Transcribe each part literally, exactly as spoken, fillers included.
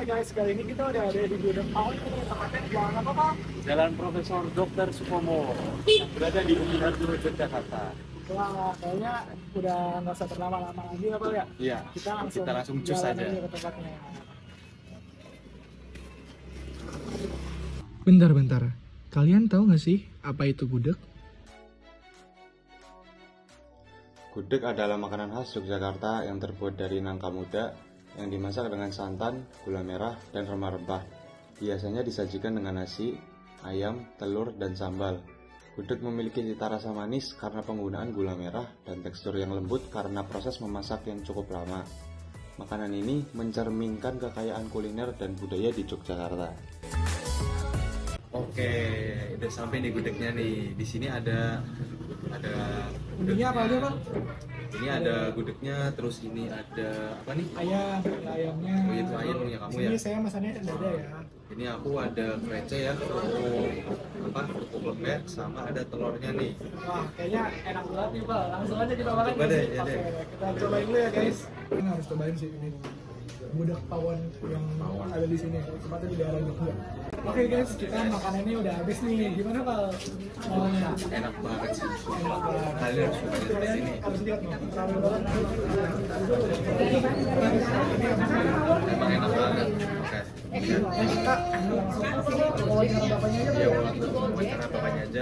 guys, kali ini kita udah ada di Gudeg Pawon. Ini tempatnya di jalan apa, Pak? Jalan Profesor Dokter Supomo, yang berada di Bukit Harjo, Yogyakarta. Wah, kayaknya udah nggak usah berlama-lama lagi ya, Pak ya? Iya, Kita langsung, kita langsung cus jalan aja. ke tempatnya. Bentar-bentar, kalian tahu nggak sih apa itu gudeg? Gudeg adalah makanan khas Yogyakarta yang terbuat dari nangka muda yang dimasak dengan santan, gula merah, dan rempah-rempah. Biasanya disajikan dengan nasi, ayam, telur, dan sambal. Gudeg memiliki cita rasa manis karena penggunaan gula merah dan tekstur yang lembut karena proses memasak yang cukup lama. Makanan ini mencerminkan kekayaan kuliner dan budaya di Yogyakarta. Oke, udah sampai nih gudegnya nih. Di sini ada ada Ini apa aja, Pak? Ini ada gudegnya, terus ini ada apa nih? Ayam, ada ayamnya. Oh, itu ayam punya kamu ya? Ini saya masannya dada ya. Ini aku ada krecek ya, kerupuk apa? Kerupuk lembek sama ada telurnya nih. Wah, kayaknya enak banget nih, Pak. Langsung aja kita makan. Coba deh, ya Oke, deh. kita cobain dulu ya, guys. Kita harus cobain sih ini. Gudeg Pawon yang ada di sini, tempatnya di daerah Jogja. Oke guys, kita makanannya udah habis nih. Gimana, Pak? Maunya? Enak banget sih. Enak banget. Kalian harus coba di Kalian sini. harus lihat nih, rame banget. Emang enak banget. Oke. Kak, langsung wawancara bapaknya aja, Pak. Ya, wawancara bapaknya aja.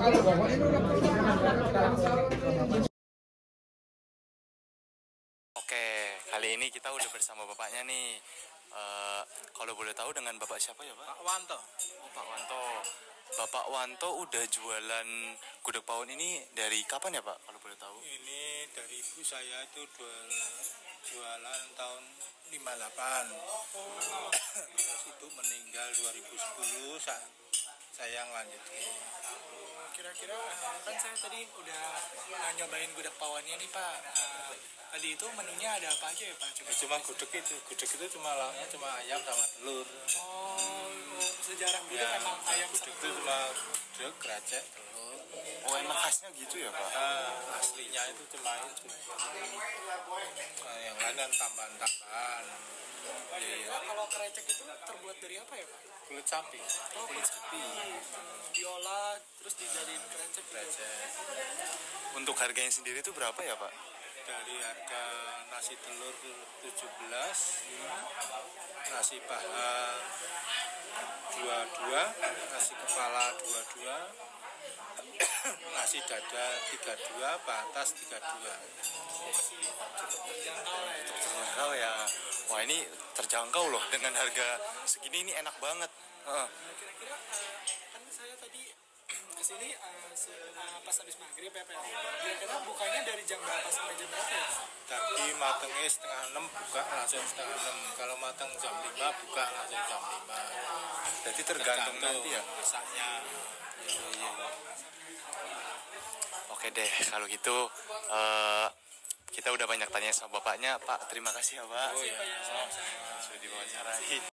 Oke, kali ini kita udah bersama bapaknya nih. Eh, kalau boleh tahu dengan bapak siapa ya, Pak? Pak Wanto. Oh, Pak Wanto. Bapak Wanto udah jualan gudeg pawon ini dari kapan ya, Pak? Kalau boleh tahu? Ini dari ibu saya itu jual, jualan tahun lima puluh delapan. Terus ibu meninggal dua ribu sepuluh, sa- saya ngelanjutin. Kira-kira eh, kan saya tadi udah eh, nyobain gudeg pawonnya nih Pak. Eh, tadi itu menunya ada apa aja ya Pak? Coba. Ya, cuma gudeg itu, gudeg itu cuma lauknya cuma ayam sama telur. Oh, sejarah gudeg Ya, emang ayam gudeg sama itu cuma gudeg, krecek, telur. Oh, emang khasnya gitu ya, Pak? Nah, aslinya itu cuma itu. Nah, yang lain kan tambahan-tambahan. Iya, Pak, kalau krecek itu terbuat dari apa ya Pak? kulit sapi, Oh, kulit sapi. Diolah terus dijadiin krecek gitu. krecek. Untuk harganya sendiri itu berapa ya, Pak? Dari harga nasi telur tujuh belas, nasi paha dua puluh dua, nasi kepala dua puluh dua, nasi dada tiga puluh dua, batas tiga puluh dua. Terjangkau lah ya. Terjangkau ya. Wah, ini terjangkau loh. Dengan harga segini ini enak banget. Heeh. Nah, kira-kira eh, kan saya tadi kesini eh, se- eh, pas habis maghrib ya Pak. Kira-kira bukanya dari jam berapa sampai jam berapa ya? Tadi matengnya setengah enam, buka langsung setengah enam. Kalau mateng jam lima, buka langsung jam lima. Jadi tergantung nanti ya. masaknya. Iya, iya. Oke deh, kalau gitu eh, kita udah banyak tanya sama bapaknya. Pak, terima kasih ya, Pak. Oh ya, sama-sama. Sudah diwawancarai.